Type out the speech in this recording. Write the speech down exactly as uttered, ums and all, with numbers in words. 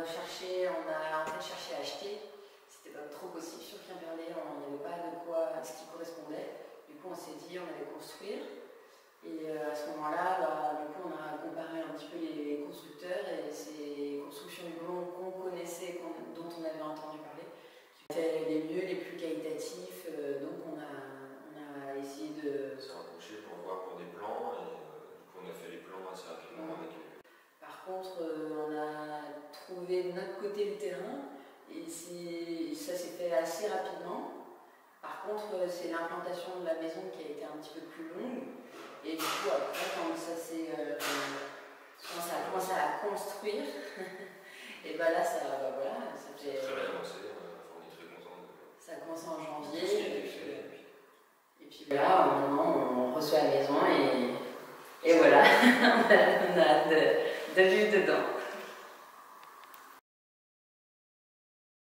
cherché, on a en fait cherché à acheter. C'était pas trop possible sur Quimperlé, il n'y avait pas de quoi, ce qui correspondait. Du coup, on s'est dit on allait construire. Et euh, à ce moment-là, bah, du coup, on a comparé un petit peu les constructeurs et ces constructions Hublot qu'on connaissait, qu'on, dont on avait entendu parler, qui étaient les mieux, les plus qualitatifs. Euh, donc, on a, on a essayé de se rapprocher pour voir pour des plans. Et euh, du coup, on a fait les plans assez rapidement avec eux. Par contre, euh, on a trouvé de notre côté le terrain et ça s'est fait assez rapidement. Par contre, c'est l'implantation de la maison qui a été un petit peu plus longue. Et du coup, après, quand ça s'est euh, quand ça a commencé à construire, et ben là, ça, bah voilà, ça fait. Très bien avancé, on est très content. De... Ça a commencé en janvier. Et puis, et, puis, et puis là, maintenant, on reçoit la maison et, et voilà, on a hâte de, de vivre dedans.